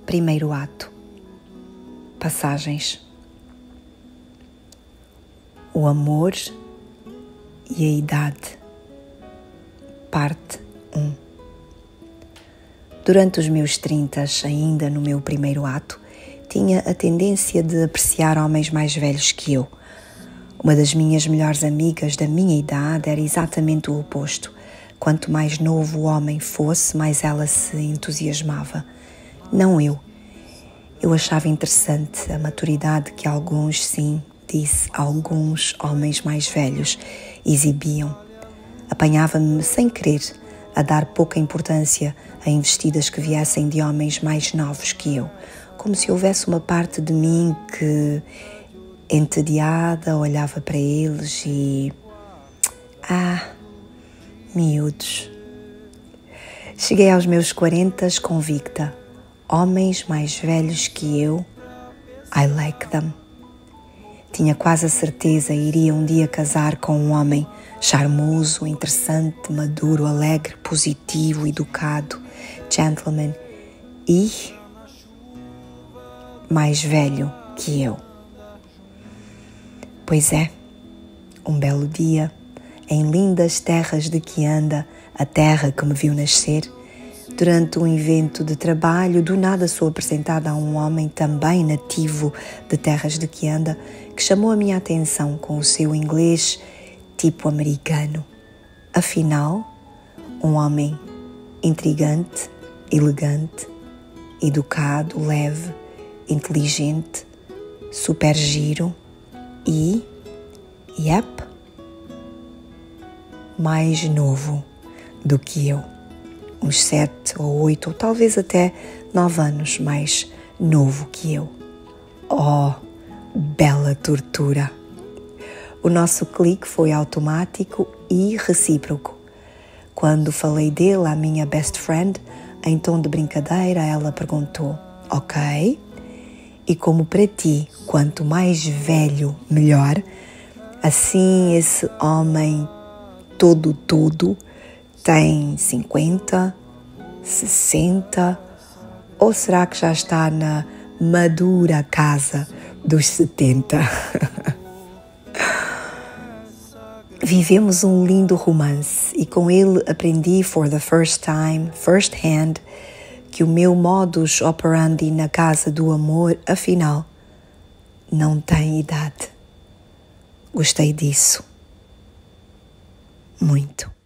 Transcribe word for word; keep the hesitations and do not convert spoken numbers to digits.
Primeiro ato. Passagens. O amor e a idade. Parte um. Durante os meus trintas, ainda no meu primeiro ato, tinha a tendência de apreciar homens mais velhos que eu. Uma das minhas melhores amigas da minha idade era exatamente o oposto. Quanto mais novo o homem fosse, mais ela se entusiasmava. Não eu. Eu achava interessante a maturidade que alguns, sim, disse, alguns homens mais velhos exibiam. Apanhava-me sem querer a dar pouca importância a investidas que viessem de homens mais novos que eu, como se houvesse uma parte de mim que, entediada, olhava para eles e... Ah, miúdos. Cheguei aos meus quarentas convicta. Homens mais velhos que eu, I like them. Tinha quase a certeza iria um dia casar com um homem charmoso, interessante, maduro, alegre, positivo, educado, gentleman e mais velho que eu. Pois é, um belo dia, em lindas terras de Kianda, a terra que me viu nascer, durante um evento de trabalho, do nada sou apresentada a um homem também nativo de terras de Kianda, que chamou a minha atenção com o seu inglês tipo americano. Afinal, um homem intrigante, elegante, educado, leve, inteligente, super giro e, yep, mais novo do que eu. Uns sete ou oito, ou talvez até nove anos mais novo que eu. Oh, bela tortura! O nosso clique foi automático e recíproco. Quando falei dele à minha best friend, em tom de brincadeira, ela perguntou: ok, e como para ti, quanto mais velho, melhor, assim esse homem todo, todo, tem cinquenta, sessenta, ou será que já está na madura casa dos setenta? Vivemos um lindo romance e com ele aprendi for the first time, first hand, que o meu modus operandi na casa do amor, afinal, não tem idade. Gostei disso. Muito.